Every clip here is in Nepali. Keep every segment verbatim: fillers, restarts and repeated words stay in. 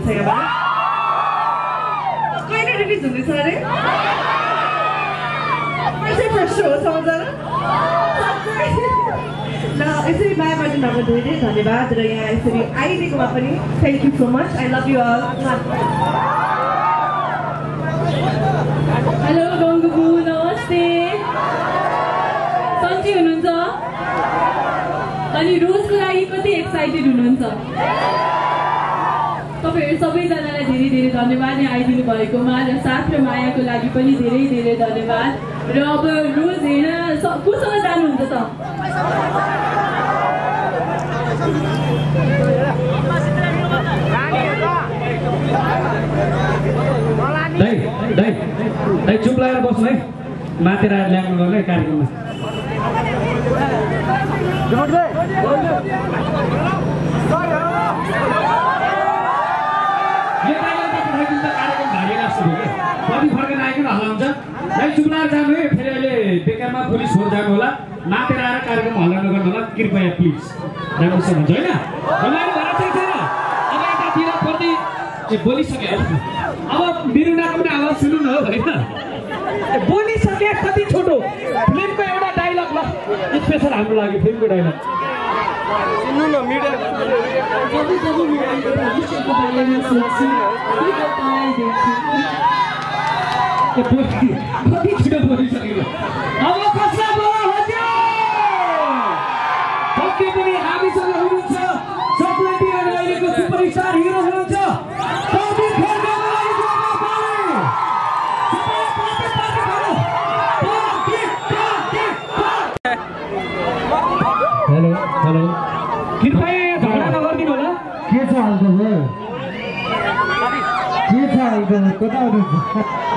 यहाँबाट कहिले रिलिज हुँदैछ अरे फर्स्ट फर्स्ट हो समाचार ल यसरी माया गरिदिनुभएको धेरै धन्यवाद र यहाँ यसरी आइदिएकोमा पनि thank you so much I love you all hello Gangabu नमस्ते सन्चै हुनुहुन्छ अनि रोजको लागि कति एक्साइटेड हुनुहुन्छ तपाईहरु सबैजनालाई धेरै धेरै धन्यवाद यहाँ आइदिनु भएकोमा र साथ र मायाको लागि पनि धेरै धेरै धन्यवाद र अब रोज हेर्न कोसँग जानुहुन्छ त दाइ दाइ दाइ चुप लागेर बस्नु है मातेर ल्याउनु गर्नु है कार्यक्रममा कति फर्केर आइकन हल्लाउँछ दाइ चुप लागेर जानु है फेरि अहिले बेकारमा पुलिस छोड जानु होला मातेर आएर कार्यक्रम हल्ला नगर्नु होला कृपया प्लिज राम्रोसँग हुन्छ होइन रमाइलो भएर चाहिँ छैन अब यतातिर प्रति बोलिसक्यो अब बिरुनाको पनि आवाज सुन्नु न हो होइन बोलिसके कति छोटो फिल्मको एउटा डायलग ल स्पेसल हाम्रो लागि फिल्मको डायलग सुन्नु न मिडिया जब जब मिडियाको भविष्यको बारेमा सोच्छु कति छिटो बोलिसकेको अब कसलाई बोला हजुर पक्कै पनि हामीसँग हुनुहुन्छ चक्लेटी अनि अहिलेको सुपरस्टार हिरो हुनुहुन्छ हेलो हेलो कृपया झगडा नगरिदिनु होला के छ हालखबर के छ हालखबर कता हुनुहुन्छ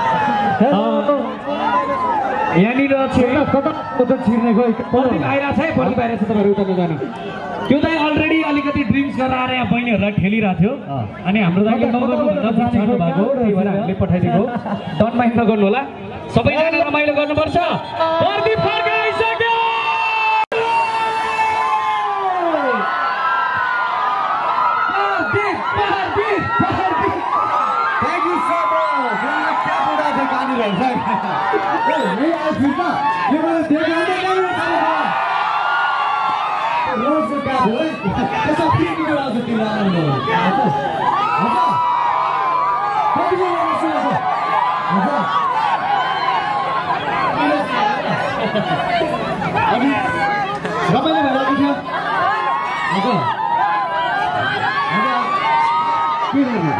यहाँनिर कता कता छिर्ने गयो प्रदीप आइरहेको छ है प्रदीप आइरहेको छ तपाईँहरू उता नजानु त्यो दाइ अलरेडी अलिकति ड्रिङ्क्स गरेर आएर यहाँ बहिनीहरूलाई ठेलिरहेको थियो अनि हाम्रो दाइले नगर्नुभन्दा छाड्नु भएको त्यही भएर हामीले पठाइदिएको डन माइन्ड नगर्नु होला सबैजना रमाइलो गर्नुपर्छ प्रदीप फर्काइसक्यो रमाइलो भइरहेको थियो के गर्नु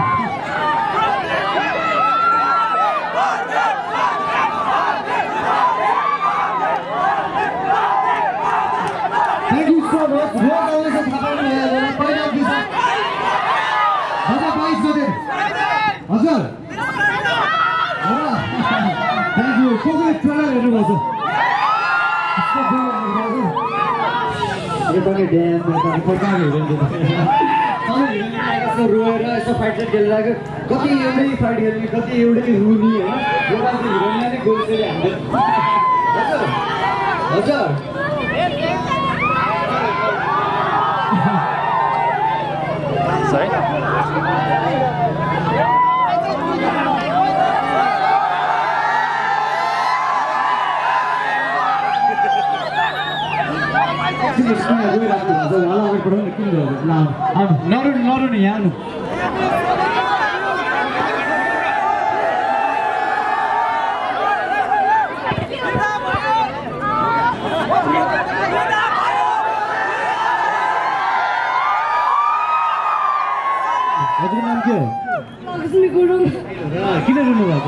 हजुर थ्याङ्क यू कसले ट्रेलर हेर्नुभएको छ रोएर यसो फाइट खेलिरहेको कति एउटै फाइट खेल्ने कति एउटै रुनी होइन एउटा हिरोइनलाई नै गोल चाहिँ हाम्रो हजुर नरुनु नरुनु यहाँ आउनु हजुरको नाम के हो किन रुनु भएको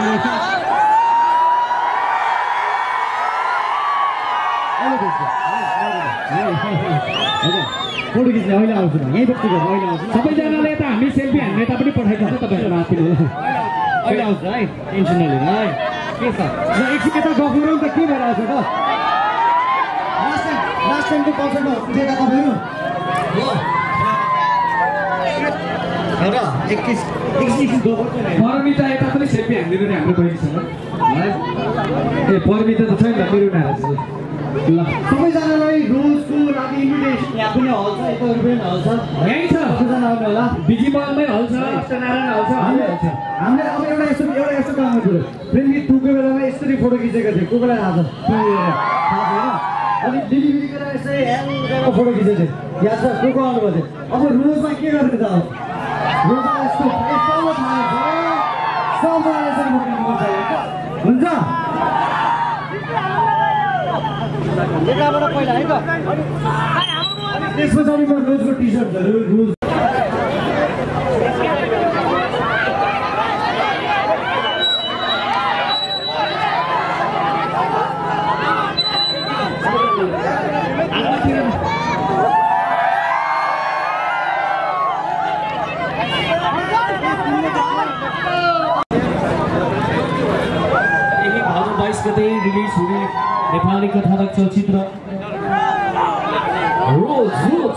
फोटो खिच्ने अहिले आउँछु म यहीँ बस्छु अहिले आउँछु सबैजनाले यता हामी सेल्फी हान्ने यता पनि पठाइदिन्छ तपाईँहरू रातिले अहिले आउँछ है टेन्सन नलिनु है के छ र एकछिन यता गफ गरौँ त के भइरहेको छ त लास्ट टाइम लास्ट टाइमको कन्सर्टमा उठेका तपाईँहरू र एकछिन एकछिन परमिता यता पनि सेल्फी हानिदिनु नि हाम्रो बहिनीसँग है ए परमिता त छैन मेरो नाम सबैजनालाई रोजको लागि इन्भिटेसन यहाँ पनि हल छ यता पनि हल छ यहीँ छ सबैजना आउनु होला बिजी मलमै हल छ अष्टनारायण हल छ हामीले हामीले अब एउटा यस्तो एउटा यस्तो काम गर्छु फ्रेन्डली टुको बेलामा यसरी फोटो खिचेको थियो को बेला थाहा छ थाहा छैन अनि डेलिभरी गरेर यसरी ह्याङ्गमा फोटो खिचेको थियो याद छ को को आउनुभएको थियो अब रोजमा के गर्ने त अब रोजमा यस्तो यस्तो थाहा छ सबैलाई यसरी फोटो हुन्छ यताबाट पहिला है त त्यस पछाडि म रोजको टी सर्टहरू रोज बाइस गते रिलिज हुने नेपाली कथानक चलचित्र रोज रोज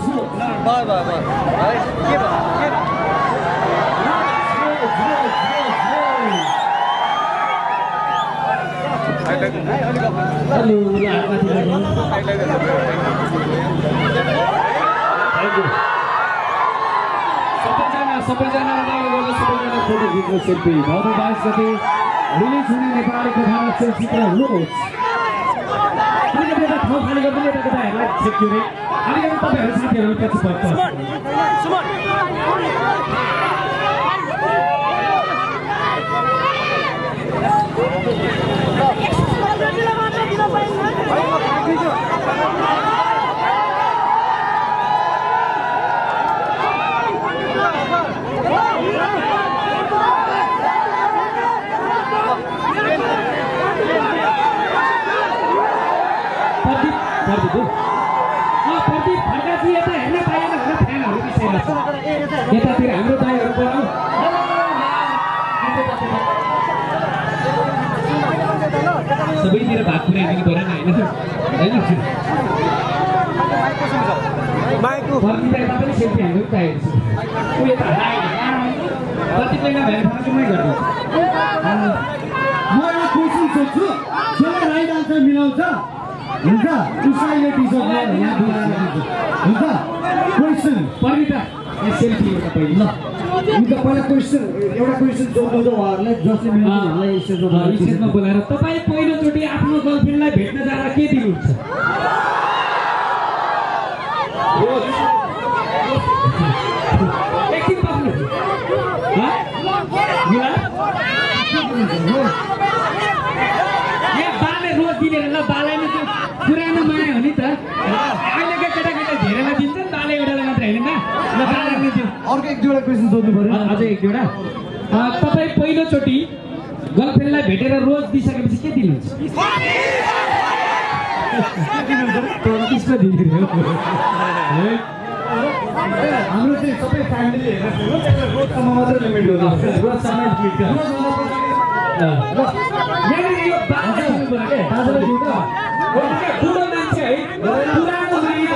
सबैजना सबैजना सबैजना फोटो खिच्न सेल्फी भाउदो बाइस गते रिलिज हुने नेपाली कथानक चलचित्र रोज अलिकति यता ठाउँ खाली गर्दै यता कता हेर्ला छेक्यो रे अलिकति तपाईँहरू साथीहरू पछि पर्छ प्रदीप खड्काजी यता हेर्न पाएन भनेर फ्यानहरू पिसाइरहेको छ यतातिर हाम्रो दाइहरू बोलाऊ सबैतिर भाग पुऱ्याइदिनु पऱ्यो नि होइन होइन प्रदीप यता पनि सेल्फी हाम्रो चाहिएको छ ऊ यता प्रदीपले नभएर ठाउँमै गर्नु म एउटा क्वेसन सोध्छु जसले राइट आन्सर मिलाउँछ हुन्छ उसैले टी सर्ट यहाँ हुन्छ क्वेसन परिता सेल्फी एउटा पहिला ल हुन्छ पहिला क्वेसन एउटा क्वेसन सोध्नु त उहाँहरूलाई जसले मिलाउँछ स्टेजमा बोलाएर तपाईँ पहिलोचोटि आफ्नो गर्लफ्रेन्डलाई भेट्न जाँदा के दिनुहुन्छ एकछिन बस्नु बाले रोज दिने ल बालाई नै पुरानो माया हो नि त अहिलेका केटाकेटा धेरैलाई दिन्छ नि बाले एउटालाई मात्र होइन ल बालाई नै दिन्छ अर्को एक दुईवटा क्वेसन सोध्नु पर्यो अझै एक दुईवटा तपाईँ पहिलोचोटि गर्लफ्रेन्डलाई भेटेर रोज दिइसकेपछि के दिनुहुन्छ त्यसमा दिने हाम्रो चाहिँ सबै फ्यामिलीले हेरेर रोजसम्म मात्रै लिमिट हो रोजसम्म लिमिट यहाँनिर यो बाजा दिनु पर्यो क्या बाजालाई दिनु त ठुलो मान्छे है पुरानो माया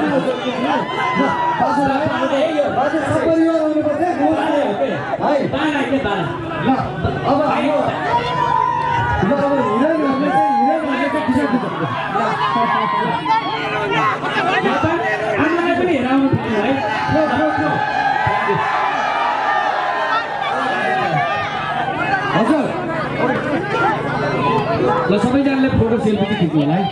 सपरिवार आउनुपर्छ है बाना के बाना ल अब हाम्रो ल अब हिरोइनहरूले चाहिँ हिरोइनहरूले चाहिँ टी सर्ट दिन्छ आमालाई पनि हेराउनु पर्यो है हजुर ल सबैजनाले फोटो सेल्फी चाहिँ खिच्नु होला है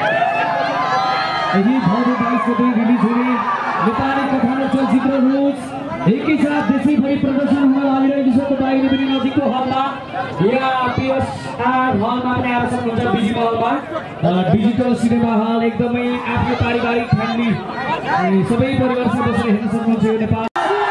यदि भाउदो बाइस गते रिलिज हुने नेपाली कथानक चलचित्र रोज एकैसाथ देशैभरि प्रदर्शन हुन लागिरहेको छ तपाईँले पनि नजिकको हलमा या पिएसआर हलमा पनि आएर सक्नुहुन्छ बिजी हलमा डिजिटल सिनेमा हल एकदमै आफ्नो पारिवारिक फ्यामिली सबै परिवारसँग बसेर हेर्न सक्नुहुन्छ यो नेपाल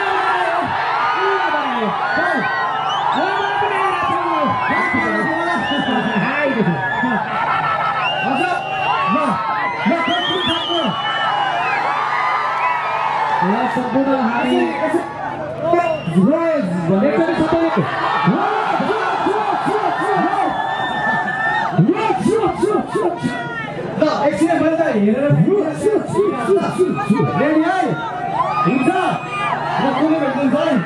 सम्पूर्ण हामी रोज एकचोटि सबैले ल एकछिन मैले त हेरेर रेडी है हुन्छ म कुनै भेट्नुहुन्छ है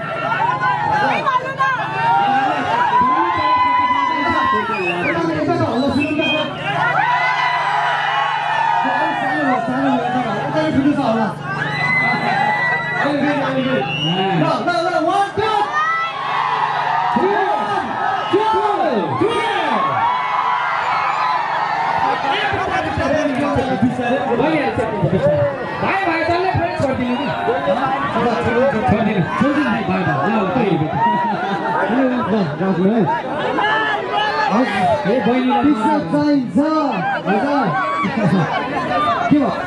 राख्नु है ए बहिनीलाई पिक्चर चाहिन्छ हजुर के भयो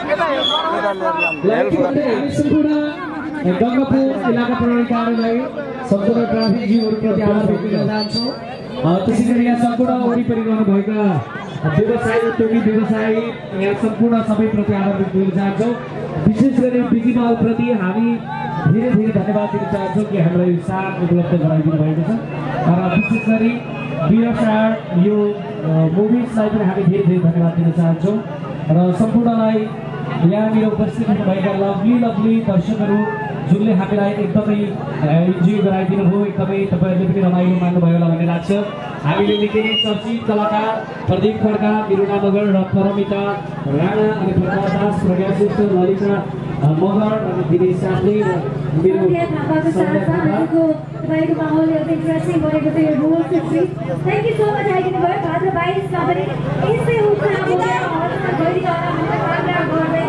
हामी सम्पूर्ण गङ्गापुर इलाका प्रहरी कार्यालय सम्पूर्ण ट्राफिक जीवहरूप्रति आभार व्यक्त गर्न चाहन्छौँ। त्यसै गरी यहाँ सम्पूर्ण वरिपरि रहनुभएका व्यवसायी टोकी व्यवसायी यहाँ सम्पूर्ण सबैप्रति आभार व्यक्त गर्न चाहन्छौँ। विशेष गरी बिजिमालप्रति हामी धेरै धेरै धन्यवाद दिन चाहन्छौँ कि हामीलाई यो साथ उपलब्ध गराइदिनु भएको छ र विशेष गरी बिएसआर यो मुभिजलाई पनि हामी धेरै धेरै धन्यवाद दिन चाहन्छौँ र सम्पूर्णलाई यहाँनिर उपस्थित हुनुभएका लभली लभली दर्शकहरू जुनले हामीलाई एकदमै इन्जोय गराइदिनु भयो एकदमै तपाईँहरूले पनि रमाइलो मान्नुभयो होला भन्ने लाग्छ। हामीले निकै नै चर्चित कलाकार प्रदीप खड्का, बिरुना मगर र परमिता राणा अनि प्रकाश दास, प्रज्ञा श्रेष्ठ, ललिता मगर अनि दिनेश साथी र मेरो तपाईँको माहौल एउटा इन्ट्रेस्टिङ गरेको थियो यो roll fifty. Thank you so much आइदिनु भयो। भाद्र बाइसमा पनि यस्तै उत्साह बोकेर हलमा गइरहन गर्दै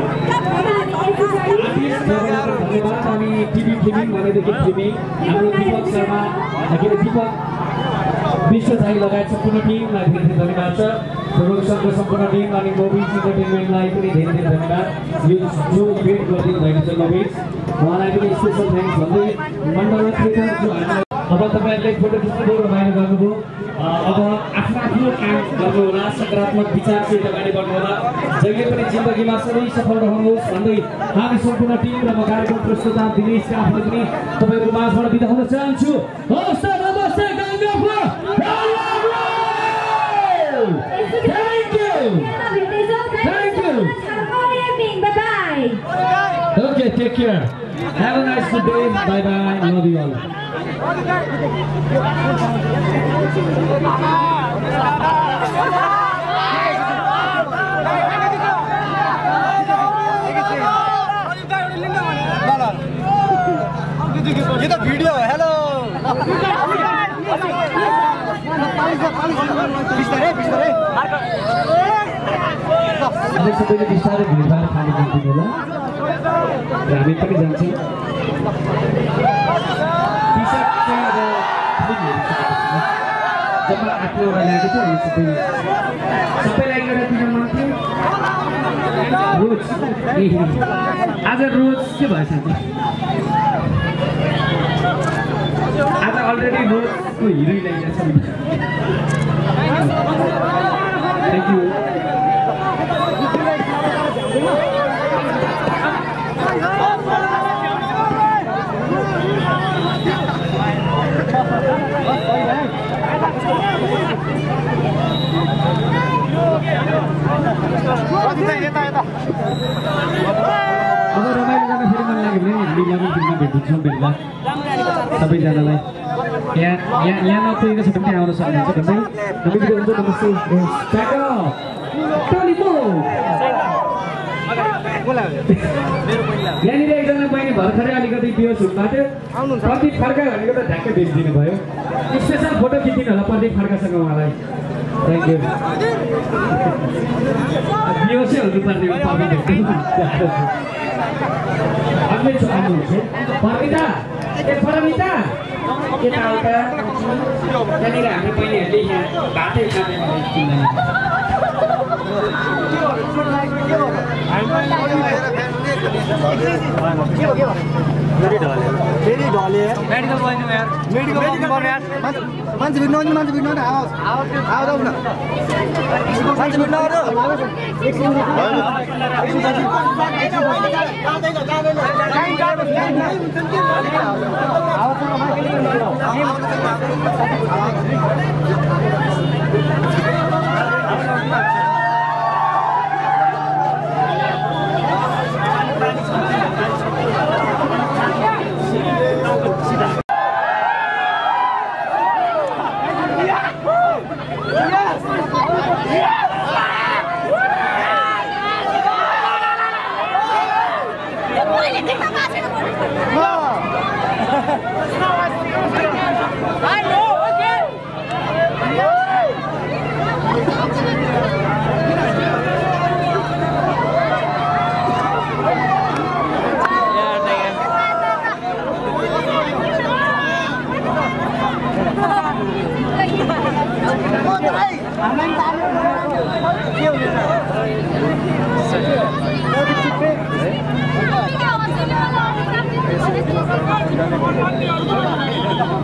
धन्यवाद। हामी टिभी फिल्मिङ भनेदेखि फिल्मिङ हाम्रो दीपक शर्मा के अरे दीपक विश्व साई लगायत सम्पूर्ण टिमलाई धेरै धेरै धन्यवाद छ। प्रोडक्सनको सम्पूर्ण टिम अनि मोभिज इन्टरटेनमेन्टलाई पनि धेरै धेरै धन्यवाद। यो जो इभेन्ट गरिदिनु भएको छ मोभिज उहाँलाई पनि स्पेसल थ्याङ्क्स भन्दै मण्डल थिएटर जो हामीलाई अब तपाईँहरूले फोटो खिच्नुभयो रमाइलो गर्नुभयो। अब आफ्नो आफ्नो काम गर्नुहोला, सकारात्मक विचारसित अगाडि बढ्नुहोला। जहिले पनि जिन्दगीमा सबै सफल रहनुहोस् भन्दै हामी सम्पूर्ण टिम र म कार्यक्रम प्रस्तुता दिनेश आफूले पनि तपाईँको माझबाट बिदा हुन चाहन्छु। हवस् त, नमस्ते गङ्गापुर। Thank you. Thank you. Bye-bye. Okay, take care. Have a nice good day. Bye bye. Love you all. ये तो वीडियो है। हेलो बिस्तारै बिस्तारै हामी सबैले बिस्तारै भिडभाड खानु जान्थ्यौँ होला र हामी पनि जान्छौँ। टिसर्ट चाहिँ अब जम्मा आठवटा ल्याएको थियो हामी सबैले सबैलाई एउटा दिन मन थियो। रोज आज रोज के भएछ आज अलरेडी रोजको हिरो ल्याइरहेको छ। Thank you. अब रमाइलो गर्न फेरि मन लाग्यो भने मिलामा फिल्ममा भेटिन्छौँ बेलुका सबैजनालाई। यहाँ यहाँ यहाँ नपुगेको छ भने आउन सक्नुहुन्छ भन्दै नमितिको हुन्छ। नमस्ते यहाँनिर एकजना बहिनी भर्खरै अलिकति बेहोस हुनुभएको थियो। प्रदीप खड्का भनेको त ढ्याक्कै भेटिदिनु भयो। स्पेसल फोटो खिचिदिनु होला प्रदीप खड्कासँग उहाँलाई। Thank you. बेहोसै हुनुपर्ने अग्लै छु आउनुहुन्छ परमिता ए परमिता यताउता त्यहाँनिर हामी बहिनीहरूले यहाँ भातै खाने फेरि ढले मेडिकल बन्नु यार मेडिकल बन्नु यार मान्छे भिड्नु नि मान्छे भिड्नु न आवाज आवाज आउ न मान्छे भिड्नु आउ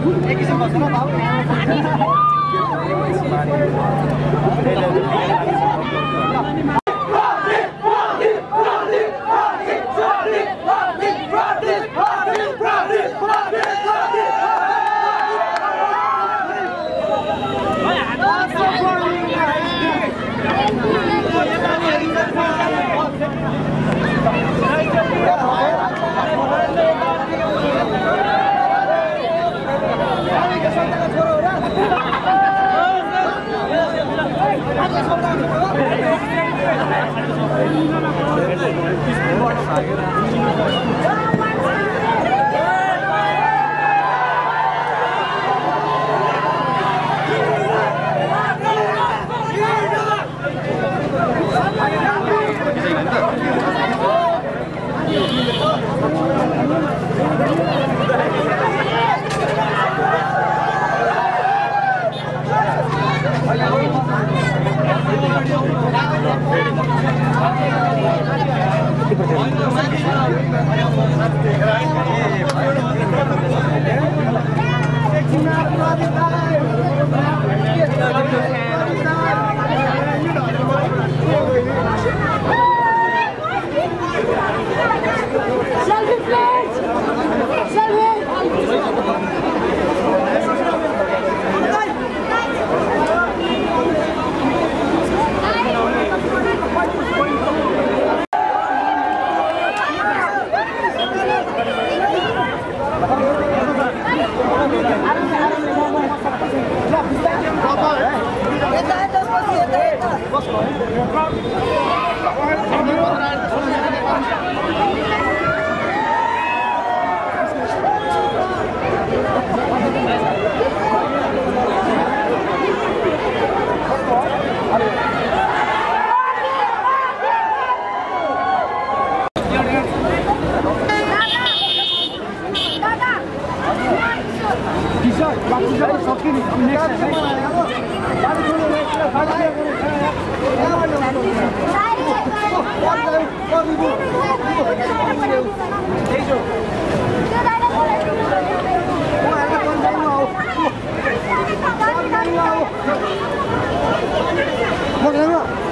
What